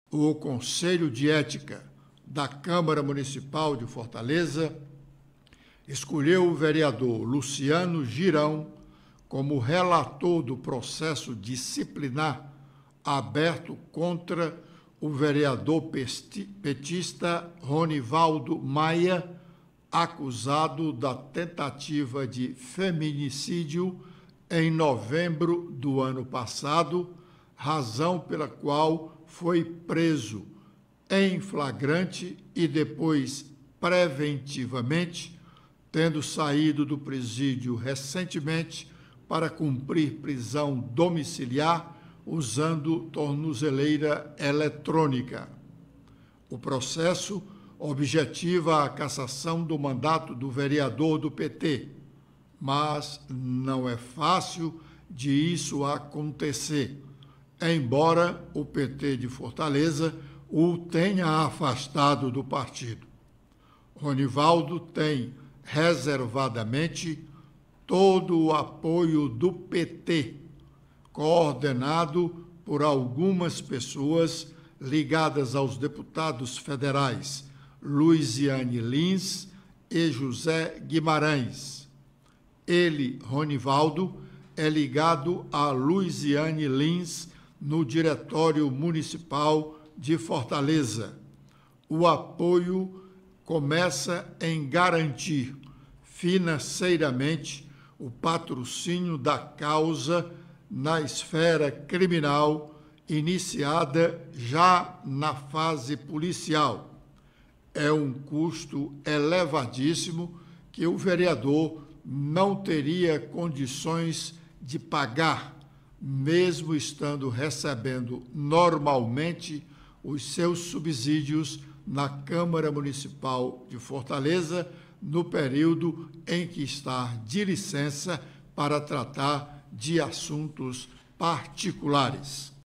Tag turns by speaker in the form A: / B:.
A: O Conselho de Ética da Câmara Municipal de Fortaleza escolheu o vereador Luciano Girão como relator do processo disciplinar aberto contra o vereador petista Ronivaldo Maia, acusado da tentativa de feminicídio em novembro do ano passado, razão pela qual foi preso em flagrante e depois preventivamente, tendo saído do presídio recentemente para cumprir prisão domiciliar usando tornozeleira eletrônica. O processo objetiva a cassação do mandato do vereador do PT, mas não é fácil de isso acontecer, embora o PT de Fortaleza o tenha afastado do partido. Ronivaldo tem reservadamente todo o apoio do PT, coordenado por algumas pessoas ligadas aos deputados federais Luiziane Lins e José Guimarães. Ele, Ronivaldo, é ligado a Luiziane Lins no Diretório Municipal de Fortaleza. O apoio começa em garantir financeiramente o patrocínio da causa na esfera criminal, iniciada já na fase policial. É um custo elevadíssimo que o vereador não teria condições de pagar, mesmo estando recebendo normalmente os seus subsídios na Câmara Municipal de Fortaleza, no período em que está de licença para tratar de assuntos particulares.